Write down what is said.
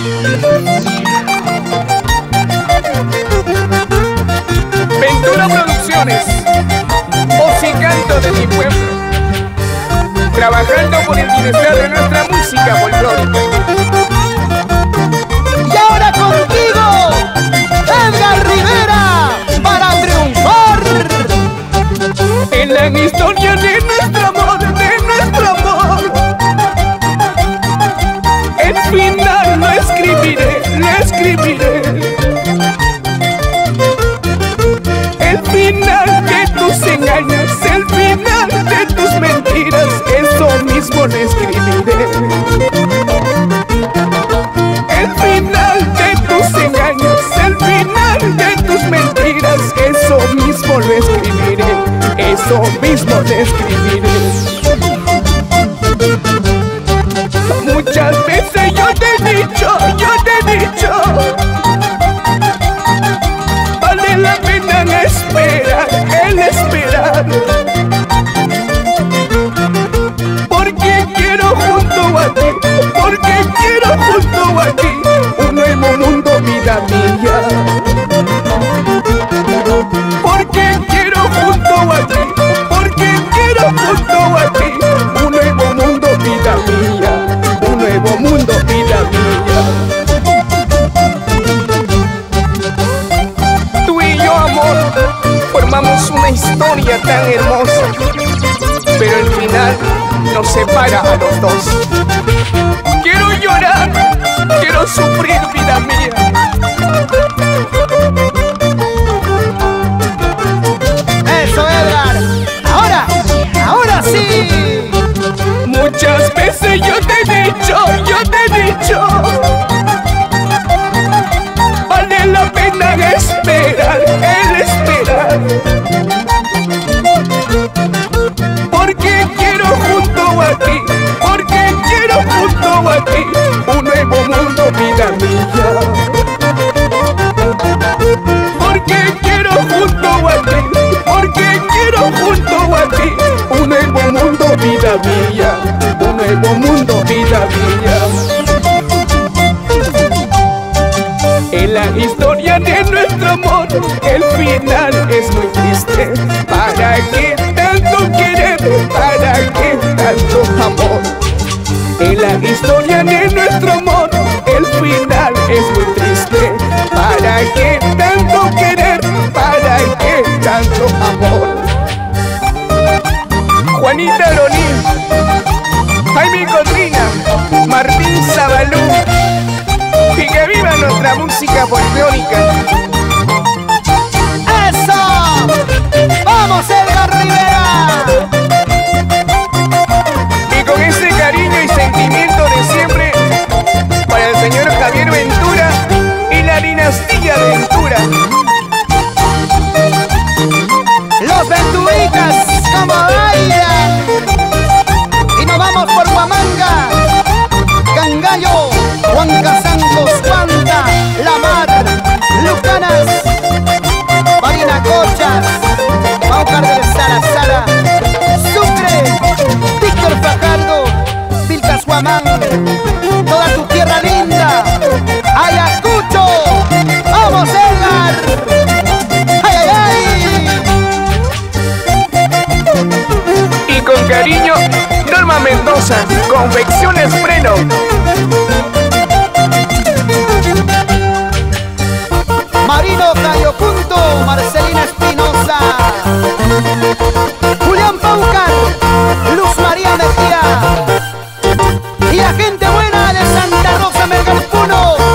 Ventura Producciones, voz y canto de mi pueblo, trabajando por el bienestar de nuestra música folclórica. Y ahora contigo, Edgar Rivera, para triunfar. En la historia de nuestro amor, el final lo escribiré, el final de tus engaños, el final de tus mentiras, eso mismo lo escribiré. El final de tus engaños, el final de tus mentiras, eso mismo lo escribiré, eso mismo lo escribiré. Muchas veces yo te he dicho, vale la pena el esperar, porque quiero junto a ti, un nuevo mundo, vida mía. Porque quiero junto a ti, un nuevo mundo, vida mía, un nuevo mundo, vida mía. Tú y yo, amor, formamos una historia tan hermosa, pero el final nos separa a los dos. Quiero llorar, quiero sufrir, vida mía. Eso, Edgar. Ahora sí. Muchas veces yo te he dicho, vale la pena el esperar, porque quiero junto a ti, un nuevo mundo, vida mía. Porque quiero junto a ti, un nuevo mundo, vida mía, un nuevo mundo, vida mía. En la historia de nuestro amor, el final es muy triste. ¿Para qué tanto querer? ¿Para qué tanto amor? En la historia de nuestro amor, el final es muy triste. ¿Para qué tanto querer? ¿Para qué tanto amor? Juanita Aronil, Jaime Cotrina, Martín Zabalú, y que viva nuestra música folclórica. ¡Eso! ¡Vamos, Edgar Rivera! Y con ese cariño y sentimiento de siempre, para el señor Javier Ventura y la dinastía Ventura. Los Venturitas, como bailan. Y nos vamos por Huamanga, Cangallo, Huanca Santos, Cuanta, La Mar, Lucanas, Barinacochas, Paucar del Sara, Sucre, Víctor Fajardo, Vilcashuamán, toda tu tierra linda, Ayacucho. ¡Vamos, Edgar! Y con cariño, Norma Mendoza, Confecciones Freno. Marino Cayo Punto, Marcelina Espinosa, Julián Paucar, Luz María Mejía y la gente buena de Santa Rosa Mergalpuno.